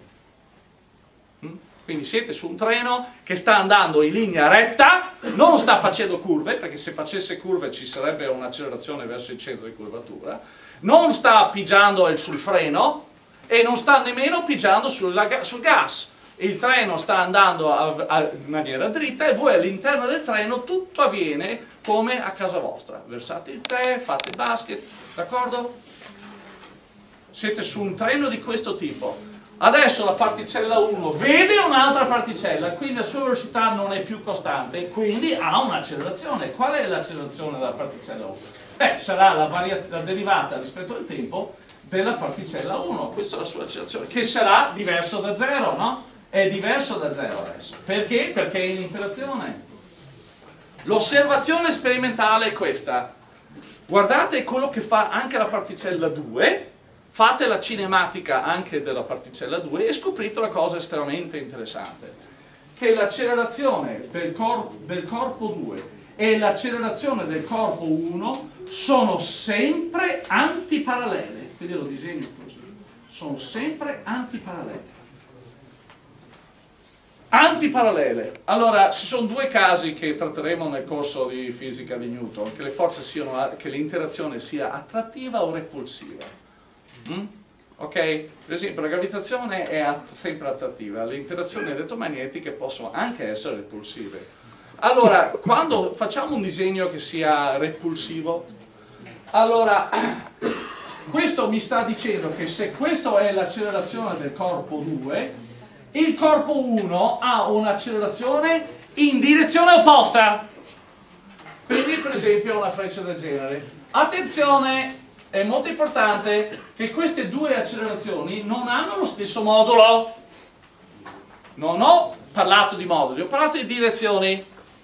Quindi siete su un treno che sta andando in linea retta, non sta facendo curve, perché se facesse curve ci sarebbe un'accelerazione verso il centro di curvatura, non sta pigiando sul freno e non sta nemmeno pigiando sul, sul gas. Il treno sta andando a, a, in maniera dritta e voi all'interno del treno tutto avviene come a casa vostra. Versate il tè, fate il basket, d'accordo? Siete su un treno di questo tipo. Adesso la particella uno vede un'altra particella, quindi la sua velocità non è più costante, quindi ha un'accelerazione. Qual è l'accelerazione della particella uno? Beh, sarà la, la derivata rispetto al tempo della particella uno, questa è la sua accelerazione, che sarà diverso da zero, no? È diverso da zero adesso. Perché? Perché è in interazione. L'osservazione sperimentale è questa. Guardate quello che fa anche la particella due, fate la cinematica anche della particella due e scoprite una cosa estremamente interessante, che l'accelerazione del, cor del corpo due e l'accelerazione del corpo uno sono sempre antiparallele. Quindi lo disegno così. Sono sempre antiparallele. Antiparallele. Allora, ci sono due casi che tratteremo nel corso di fisica di Newton, che le forze siano, che l'interazione sia attrattiva o repulsiva. Mm? Ok? Per esempio la gravitazione è att sempre attrattiva, le interazioni elettromagnetiche possono anche essere repulsive. Allora, quando facciamo un disegno che sia repulsivo, allora questo mi sta dicendo che se questa è l'accelerazione del corpo due, il corpo uno ha un'accelerazione in direzione opposta. Quindi per esempio una freccia del genere. Attenzione! È molto importante che queste due accelerazioni non hanno lo stesso modulo. Non ho parlato di moduli, ho parlato di direzioni.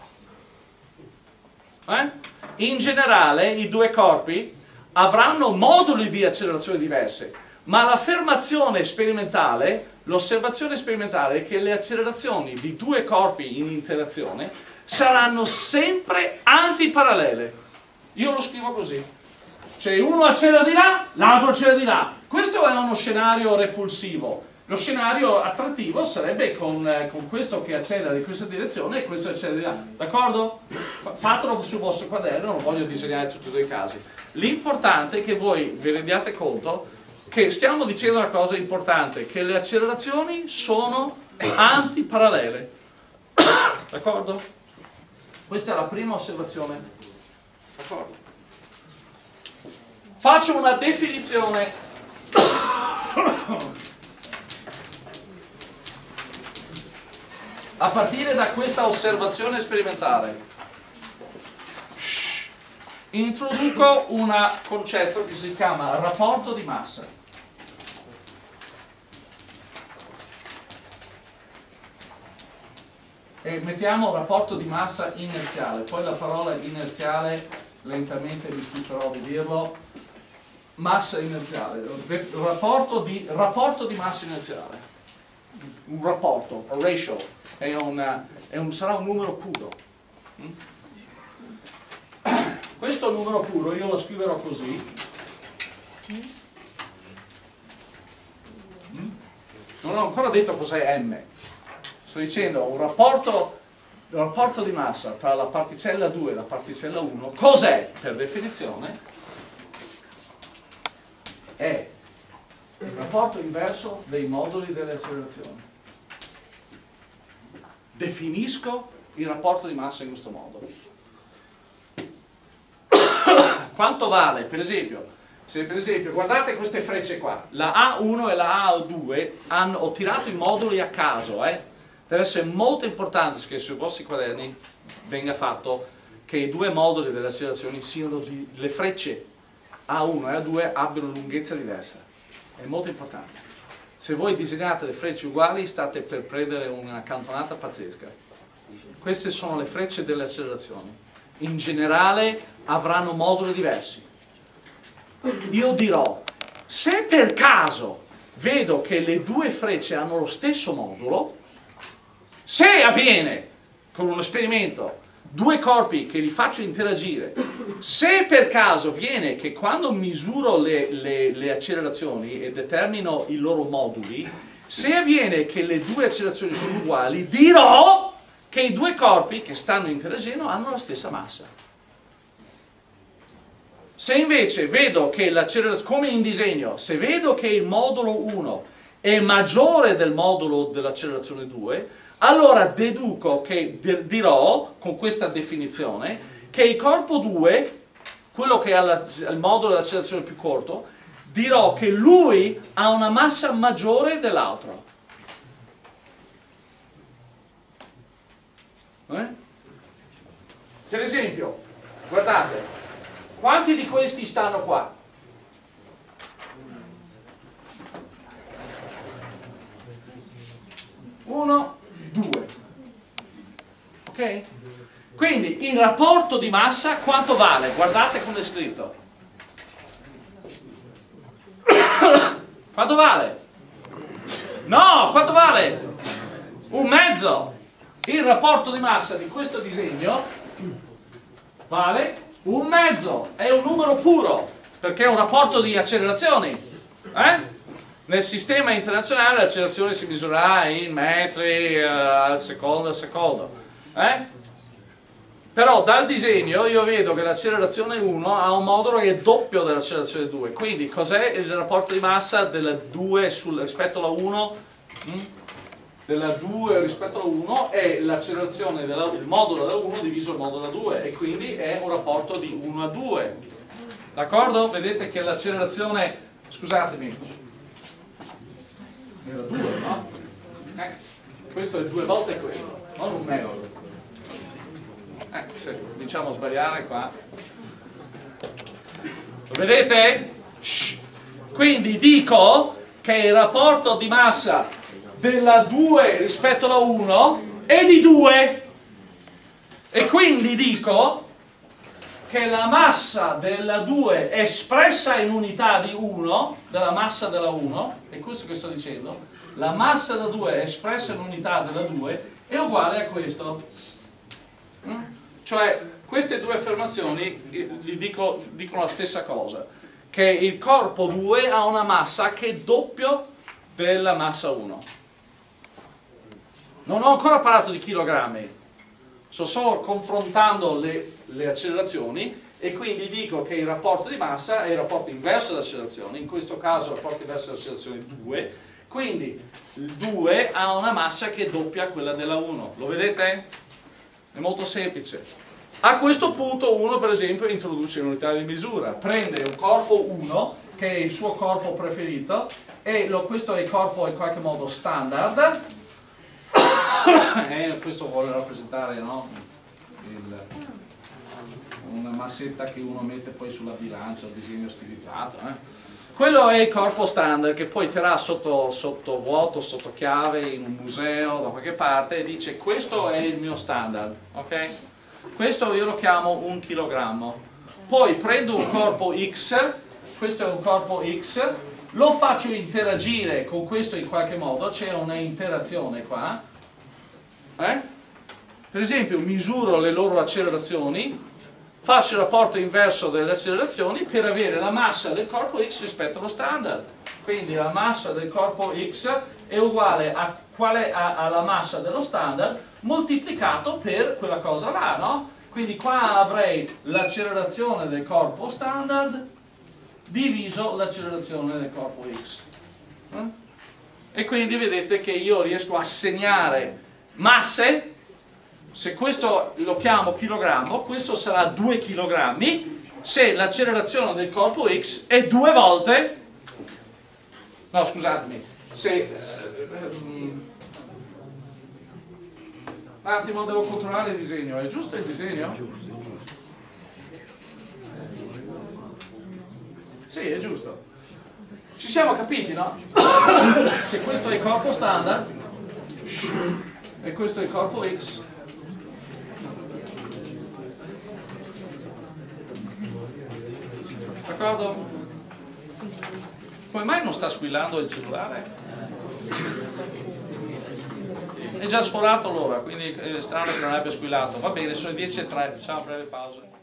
Eh? In generale i due corpi avranno moduli di accelerazione diverse, ma l'affermazione sperimentale, l'osservazione sperimentale è che le accelerazioni di due corpi in interazione saranno sempre antiparallele. Io lo scrivo così. Cioè uno accelera di là, l'altro accelera di là. Questo è uno scenario repulsivo. Lo scenario attrattivo sarebbe con, eh, con questo che accelera in questa direzione e questo accelera di là. D'accordo? Fatelo sul vostro quaderno, non voglio disegnare tutti e due i casi. L'importante è che voi vi rendiate conto che stiamo dicendo una cosa importante, che le accelerazioni sono antiparallele. D'accordo? Questa è la prima osservazione. D'accordo? Faccio una definizione. A partire da questa osservazione sperimentale. Introduco un concetto che si chiama rapporto di massa. E mettiamo rapporto di massa inerziale, poi la parola inerziale lentamente mi sfrutterò di dirlo. Massa inerziale, rapporto di, rapporto di massa inerziale. un rapporto, un ratio, è un, è un, sarà un numero puro. Questo numero puro io lo scriverò così. Non ho ancora detto cos'è M. Sto dicendo un rapporto, un rapporto di massa tra la particella due e la particella uno. Cos'è? Per definizione è il rapporto inverso dei moduli delle accelerazioni. Definisco il rapporto di massa in questo modo. Quanto vale, per esempio, se per esempio, guardate queste frecce qua, la A uno e la A due, hanno, ho tirato i moduli a caso, eh? Deve essere molto importante che sui vostri quaderni venga fatto che i due moduli delle accelerazioni siano di, le frecce A uno e A due abbiano lunghezza diversa, è molto importante. Se voi disegnate le frecce uguali state per prendere una cantonata pazzesca. Queste sono le frecce delle accelerazioni, in generale avranno moduli diversi. Io dirò, se per caso vedo che le due frecce hanno lo stesso modulo, se avviene con un esperimento due corpi che li faccio interagire, se per caso viene che quando misuro le, le, le accelerazioni e determino i loro moduli, se avviene che le due accelerazioni sono uguali, dirò che i due corpi che stanno interagendo hanno la stessa massa. Se invece vedo che l'accelerazione, come in disegno, se vedo che il modulo uno è maggiore del modulo dell'accelerazione due, allora deduco che dirò, con questa definizione, che il corpo due, quello che ha la, il modulo dell'accelerazione più corto, dirò che lui ha una massa maggiore dell'altro. Eh? Per esempio, guardate, quanti di questi stanno qua? Uno, due. Ok? Quindi il rapporto di massa quanto vale? Guardate come è scritto. Quanto vale? No, quanto vale? Un mezzo. Il rapporto di massa di questo disegno vale un mezzo, è un numero puro, perché è un rapporto di accelerazioni. Eh? Nel sistema internazionale l'accelerazione si misurerà in metri eh, al secondo al secondo. Eh? Però dal disegno io vedo che l'accelerazione uno ha un modulo che è doppio dell'accelerazione due. Quindi cos'è il rapporto di massa della due sul, rispetto alla uno? Mm? Della due rispetto alla uno è l'accelerazione del modulo da uno diviso il modulo da due, e quindi è un rapporto di uno a due. D'accordo? Vedete che l'accelerazione, scusatemi, era due, no? Eh, questo è due volte questo, non un mezzo. Eh, se cominciamo a sbagliare qua. Lo vedete? Shh. Quindi dico che il rapporto di massa della due rispetto alla uno è di due, e quindi dico che la massa della due espressa in unità di uno, della massa della uno, è questo che sto dicendo, la massa da due espressa in unità della due è uguale a questo. Mm? Cioè queste due affermazioni gli dico, dicono la stessa cosa, che il corpo due ha una massa che è doppio della massa uno. Non ho ancora parlato di chilogrammi, sto solo confrontando le, le accelerazioni, e quindi dico che il rapporto di massa è il rapporto inverso dell'accelerazione, in questo caso il rapporto inverso dell'accelerazione è due, quindi il due ha una massa che è doppia quella della uno. Lo vedete? È molto semplice. A questo punto uno per esempio introduce un'unità di misura, prende un corpo uno, che è il suo corpo preferito, e lo, questo è il corpo in qualche modo standard, e questo vuole rappresentare, no? Il, una massetta che uno mette poi sulla bilancia, il disegno stilizzato. Eh? Quello è il corpo standard che poi terrà sotto, sotto vuoto, sotto chiave, in un museo, da qualche parte, e dice questo è il mio standard. Ok? Questo io lo chiamo un chilogrammo. Poi prendo un corpo X, questo è un corpo X, lo faccio interagire con questo in qualche modo, c'è una interazione qua, eh? Per esempio misuro le loro accelerazioni, faccio il rapporto inverso delle accelerazioni per avere la massa del corpo X rispetto allo standard. Quindi la massa del corpo X è uguale a qual è a, alla massa dello standard moltiplicato per quella cosa là, no? Quindi qua avrei l'accelerazione del corpo standard diviso l'accelerazione del corpo X. Eh? E quindi vedete che io riesco a segnare masse. Se questo lo chiamo chilogrammo, questo sarà due chilogrammi se l'accelerazione del corpo X è due volte, no scusatemi, se, um, un attimo devo controllare il disegno, è giusto il disegno? Giusto, giusto. Sì, è giusto. Ci siamo capiti, no? Se questo è il corpo standard e questo è il corpo X, d'accordo? Come mai non sta squillando il cellulare? È già sforato l'ora, quindi è strano che non abbia squillato. Va bene, sono le dieci e tre, facciamo breve pausa.